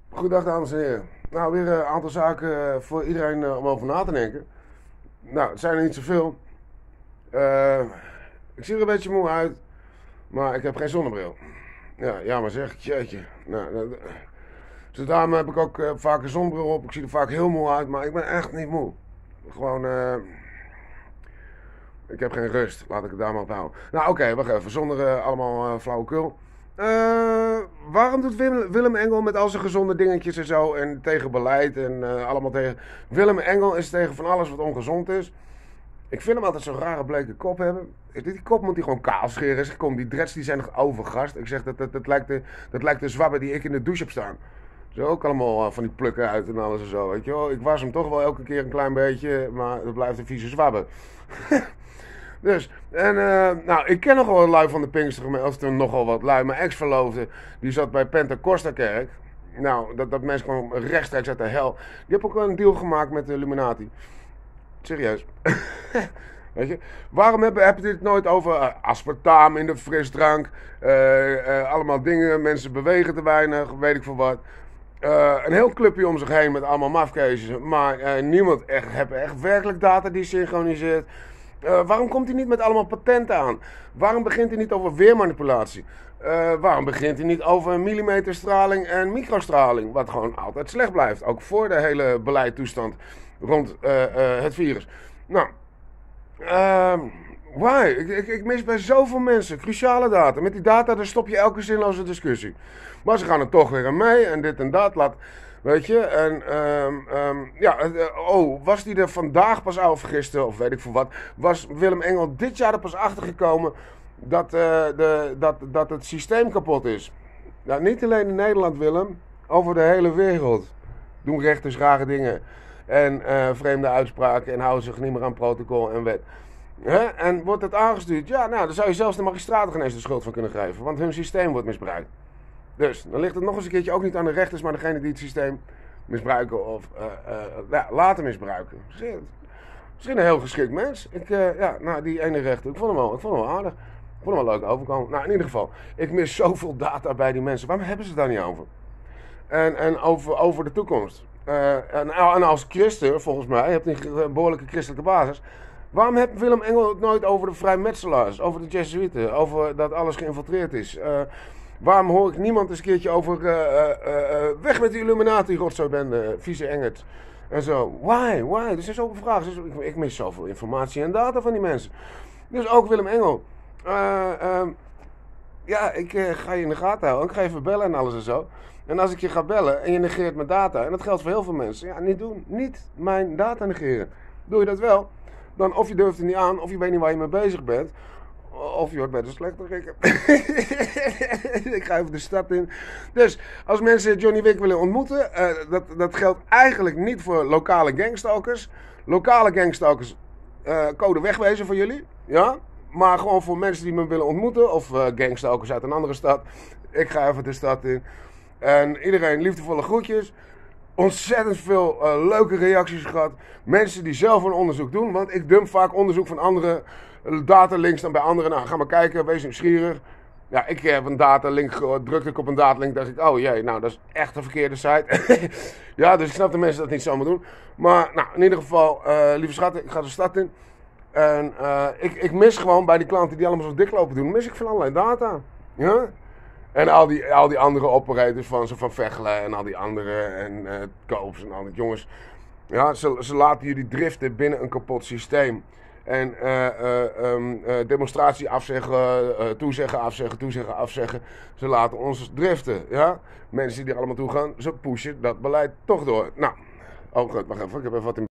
Goedendag dames en heren. Nou, weer een aantal zaken voor iedereen om over na te denken. Nou, het zijn er niet zoveel. Ik zie er een beetje moe uit, maar ik heb geen zonnebril. Ja, maar zeg, jeetje. Dus daarom heb ik ook vaak een zonnebril op. Ik zie er vaak heel moe uit, maar ik ben echt niet moe. Gewoon, ik heb geen rust. Laat ik het daar maar op houden. Nou, oké, wacht even. Zonder allemaal flauwekul. Waarom doet Willem Engel met al zijn gezonde dingetjes en zo en tegen beleid en allemaal tegen... Willem Engel is tegen van alles wat ongezond is. Ik vind hem altijd zo'n rare bleke kop hebben. Die kop moet hij gewoon kaal scheren. Kom, die dreads die zijn nog overgast. Ik zeg, dat lijkt de zwabbe die ik in de douche heb staan. Zo ook allemaal van die plukken uit en alles en zo, weet je wel. Ik was hem toch wel elke keer een klein beetje, maar het blijft een vieze zwabbe. Dus, en nou, ik ken nogal wat lui van de Pinkstergemeente, of er nogal wat lui. Mijn ex-verloofde, die zat bij Pentacosta Kerk. Nou, dat mensen kwam rechtstreeks uit de hel. Die heb ook wel een deal gemaakt met de Illuminati. Serieus. Weet je, waarom heb je dit nooit over aspartaam in de frisdrank? Allemaal dingen, mensen bewegen te weinig, weet ik veel wat. Een heel clubje om zich heen met allemaal mafkeesjes. Maar niemand heeft echt werkelijk data die synchroniseert. Waarom komt hij niet met allemaal patenten aan? Waarom begint hij niet over weermanipulatie? Waarom begint hij niet over millimeterstraling en microstraling? Wat gewoon altijd slecht blijft. Ook voor de hele beleidstoestand rond het virus. Nou, why? Ik mis bij zoveel mensen cruciale data. Met die data daar stop je elke zinloze discussie. Maar ze gaan er toch weer aan mee en dit en dat. Weet je, en was die er vandaag pas of gisteren, of weet ik veel wat, was Willem Engel dit jaar er pas achter gekomen dat het systeem kapot is. Nou, niet alleen in Nederland, Willem, over de hele wereld doen rechters rare dingen en vreemde uitspraken en houden zich niet meer aan protocol en wet. En wordt het aangestuurd, ja, nou, dan zou je zelfs de magistraten geen eens de schuld van kunnen geven, want hun systeem wordt misbruikt. Dus, dan ligt het nog eens een keertje ook niet aan de rechters, maar degene die het systeem misbruiken of laten misbruiken. Misschien een heel geschikt mens. Die ene rechter, ik vond hem wel aardig. Ik vond hem wel leuk overkomen. Nou, in ieder geval, ik mis zoveel data bij die mensen. Waarom hebben ze het daar niet over? En over de toekomst. En als christen, volgens mij, je hebt een behoorlijke christelijke basis. Waarom heeft Willem Engel het nooit over de vrijmetselaars, over de Jezuïeten, over dat alles geïnfiltreerd is? Waarom hoor ik niemand eens een keertje over weg met die Illuminati, rotzooibende, vieze engert en zo. Why? Er zijn zoveel vragen. Dus ik mis zoveel informatie en data van die mensen. Dus ook Willem Engel. Ik ga je in de gaten houden. Ik ga even bellen en alles en zo. En als ik je ga bellen en je negeert mijn data, en dat geldt voor heel veel mensen. Ja, niet doen. Niet mijn data negeren. Doe je dat wel, dan of je durft er niet aan, of je weet niet waar je mee bezig bent. Of je wordt bij de slechterik. Ik ga even de stad in. Dus, als mensen Johnny Wick willen ontmoeten, dat geldt eigenlijk niet voor lokale gangstalkers. Lokale gangstalkers, code wegwezen voor jullie. Ja? Maar gewoon voor mensen die me willen ontmoeten, of gangstalkers uit een andere stad. Ik ga even de stad in. En iedereen liefdevolle groetjes. Ontzettend veel leuke reacties gehad. Mensen die zelf een onderzoek doen. Want ik dump vaak onderzoek van andere datalinks dan bij anderen. Nou, ga maar kijken, wees nieuwsgierig. Ja, ik heb een datalink, drukte ik op een datalink, dacht ik, oh jee, nou dat is echt een verkeerde site. Ja, dus ik snap dat mensen dat niet zomaar doen. Maar, nou, in ieder geval, lieve schatten, ik ga de stad in. En ik mis gewoon bij die klanten die allemaal zo dik lopen doen, mis ik van allerlei data. Ja? En al die andere operators van Vechelen en al die andere en Koops en al die jongens. Ja, ze laten jullie driften binnen een kapot systeem. En demonstratie afzeggen, toezeggen afzeggen. Ze laten ons driften, ja. Mensen die er allemaal toe gaan, ze pushen dat beleid toch door. Nou, oh goed, wacht even, ik heb even wat in